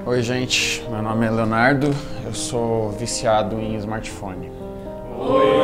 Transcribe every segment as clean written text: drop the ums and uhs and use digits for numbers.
Oi gente, meu nome é Leonardo, eu sou viciado em smartphone. Oi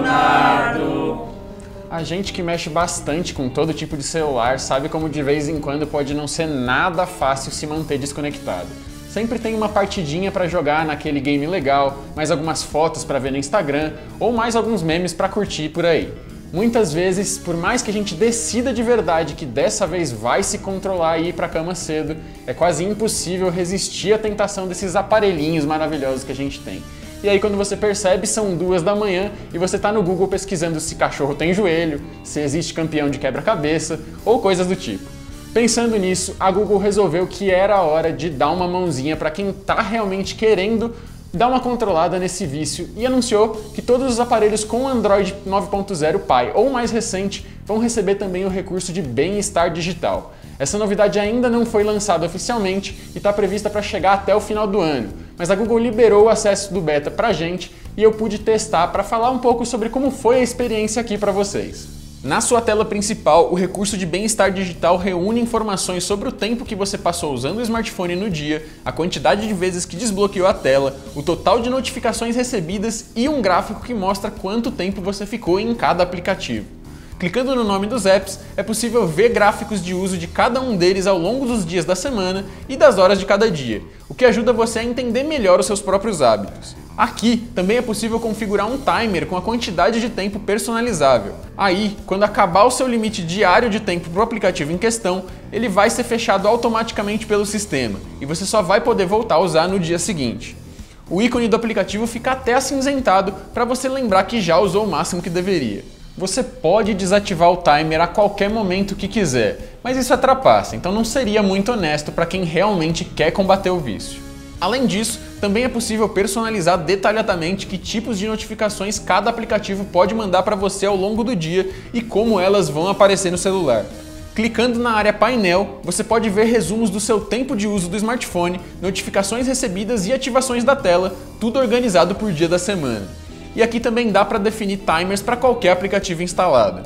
Leonardo! A gente que mexe bastante com todo tipo de celular sabe como de vez em quando pode não ser nada fácil se manter desconectado. Sempre tem uma partidinha pra jogar naquele game legal, mais algumas fotos pra ver no Instagram ou mais alguns memes pra curtir por aí. Muitas vezes, por mais que a gente decida de verdade que dessa vez vai se controlar e ir pra cama cedo, é quase impossível resistir à tentação desses aparelhinhos maravilhosos que a gente tem. E aí quando você percebe, são 2 da manhã e você tá no Google pesquisando se cachorro tem joelho, se existe campeão de quebra-cabeça ou coisas do tipo. Pensando nisso, a Google resolveu que era a hora de dar uma mãozinha para quem tá realmente querendo dar uma controlada nesse vício e anunciou que todos os aparelhos com Android 9.0 Pie ou mais recente vão receber também o recurso de bem-estar digital. Essa novidade ainda não foi lançada oficialmente e está prevista para chegar até o final do ano, mas a Google liberou o acesso do beta pra gente e eu pude testar para falar um pouco sobre como foi a experiência aqui para vocês. Na sua tela principal, o recurso de bem-estar digital reúne informações sobre o tempo que você passou usando o smartphone no dia, a quantidade de vezes que desbloqueou a tela, o total de notificações recebidas e um gráfico que mostra quanto tempo você ficou em cada aplicativo. Clicando no nome dos apps, é possível ver gráficos de uso de cada um deles ao longo dos dias da semana e das horas de cada dia, o que ajuda você a entender melhor os seus próprios hábitos. Aqui também é possível configurar um timer com a quantidade de tempo personalizável. Aí, quando acabar o seu limite diário de tempo para o aplicativo em questão, ele vai ser fechado automaticamente pelo sistema e você só vai poder voltar a usar no dia seguinte. O ícone do aplicativo fica até acinzentado para você lembrar que já usou o máximo que deveria. Você pode desativar o timer a qualquer momento que quiser, mas isso atrapalha, então não seria muito honesto para quem realmente quer combater o vício. Além disso, também é possível personalizar detalhadamente que tipos de notificações cada aplicativo pode mandar para você ao longo do dia e como elas vão aparecer no celular. Clicando na área painel, você pode ver resumos do seu tempo de uso do smartphone, notificações recebidas e ativações da tela, tudo organizado por dia da semana. E aqui também dá para definir timers para qualquer aplicativo instalado.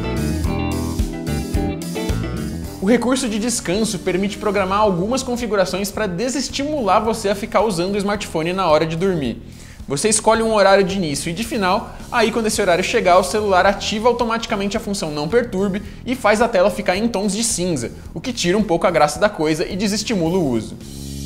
O recurso de descanso permite programar algumas configurações para desestimular você a ficar usando o smartphone na hora de dormir. Você escolhe um horário de início e de final, aí quando esse horário chegar, o celular ativa automaticamente a função não perturbe e faz a tela ficar em tons de cinza, o que tira um pouco a graça da coisa e desestimula o uso.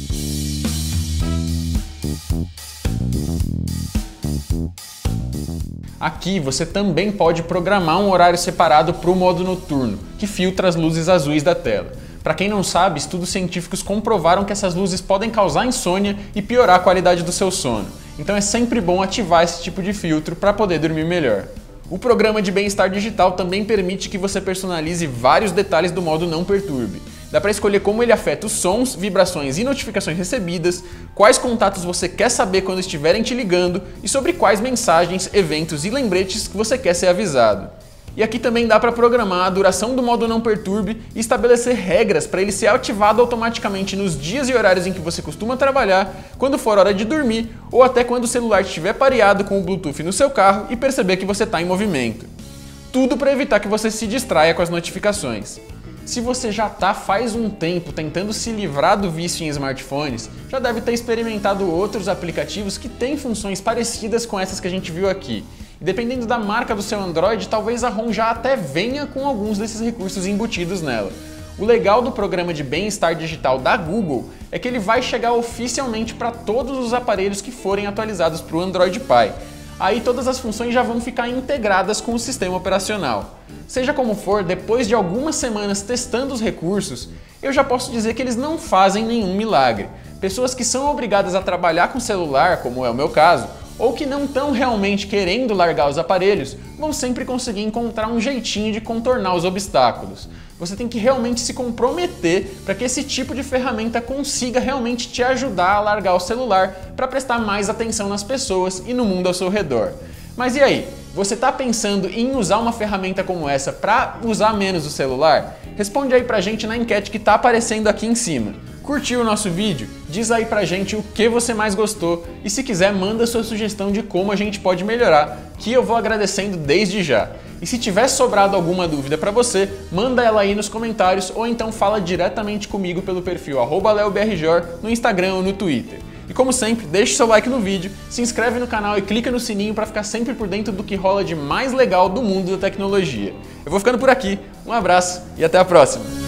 Aqui você também pode programar um horário separado para o modo noturno, que filtra as luzes azuis da tela. Para quem não sabe, estudos científicos comprovaram que essas luzes podem causar insônia e piorar a qualidade do seu sono. Então é sempre bom ativar esse tipo de filtro para poder dormir melhor. O programa de bem-estar digital também permite que você personalize vários detalhes do modo não perturbe. Dá para escolher como ele afeta os sons, vibrações e notificações recebidas, quais contatos você quer saber quando estiverem te ligando e sobre quais mensagens, eventos e lembretes que você quer ser avisado. E aqui também dá para programar a duração do modo não perturbe e estabelecer regras para ele ser ativado automaticamente nos dias e horários em que você costuma trabalhar, quando for hora de dormir ou até quando o celular estiver pareado com o Bluetooth no seu carro e perceber que você está em movimento. Tudo para evitar que você se distraia com as notificações. Se você já está faz um tempo tentando se livrar do vício em smartphones, já deve ter experimentado outros aplicativos que têm funções parecidas com essas que a gente viu aqui. E dependendo da marca do seu Android, talvez a ROM já até venha com alguns desses recursos embutidos nela. O legal do programa de bem-estar digital da Google é que ele vai chegar oficialmente para todos os aparelhos que forem atualizados para o Android Pie. Aí todas as funções já vão ficar integradas com o sistema operacional. Seja como for, depois de algumas semanas testando os recursos, eu já posso dizer que eles não fazem nenhum milagre. Pessoas que são obrigadas a trabalhar com celular, como é o meu caso, ou que não estão realmente querendo largar os aparelhos, vão sempre conseguir encontrar um jeitinho de contornar os obstáculos. Você tem que realmente se comprometer para que esse tipo de ferramenta consiga realmente te ajudar a largar o celular para prestar mais atenção nas pessoas e no mundo ao seu redor. Mas e aí? Você está pensando em usar uma ferramenta como essa para usar menos o celular? Responde aí pra gente na enquete que está aparecendo aqui em cima. Curtiu o nosso vídeo? Diz aí pra gente o que você mais gostou e se quiser manda sua sugestão de como a gente pode melhorar, que eu vou agradecendo desde já. E se tiver sobrado alguma dúvida para você, manda ela aí nos comentários ou então fala diretamente comigo pelo perfil @leobrjor no Instagram ou no Twitter. E como sempre, deixe seu like no vídeo, se inscreve no canal e clica no sininho para ficar sempre por dentro do que rola de mais legal do mundo da tecnologia. Eu vou ficando por aqui, um abraço e até a próxima!